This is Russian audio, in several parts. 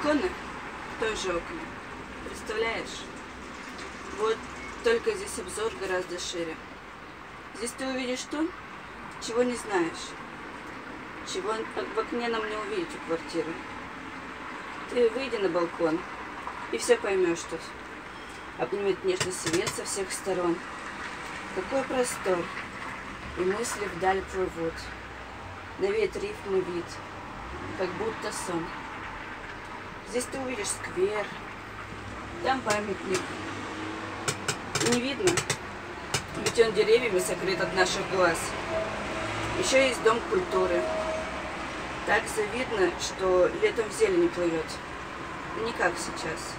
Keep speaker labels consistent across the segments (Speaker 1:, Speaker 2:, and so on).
Speaker 1: Балконы тоже окна. Представляешь? Вот только здесь обзор гораздо шире. Здесь ты увидишь то, чего не знаешь, чего в окне нам не увидеть у квартиры. Ты выйди на балкон и все поймешь тут. Обнимет нежный свет со всех сторон. Какой простор, и мысли вдаль плывут. Навеет рифмы вид, как будто сон. Здесь ты увидишь сквер, там памятник. Не видно, ведь он деревьями сокрыт от наших глаз. Еще есть дом культуры. Так завидно, что летом в зелени плывет. Не как сейчас.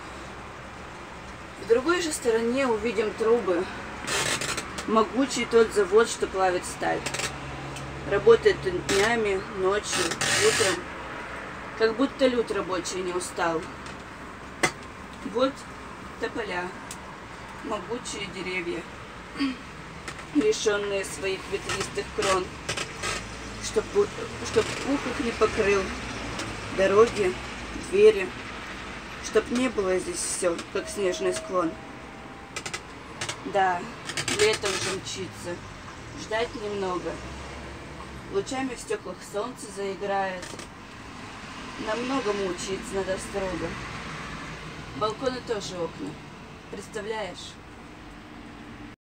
Speaker 1: В другой же стороне увидим трубы. Могучий тот завод, что плавит сталь. Работает днями, ночью, утром. Как будто люд рабочий не устал. Вот тополя, могучие деревья, лишенные своих ветвистых крон, чтоб пух их не покрыл, дороги, двери, чтоб не было здесь все, как снежный склон. Да, лето уже мчится, ждать немного. Лучами в стеклах солнце заиграет. Намногому учиться надо строго. Балконы тоже окна. Представляешь?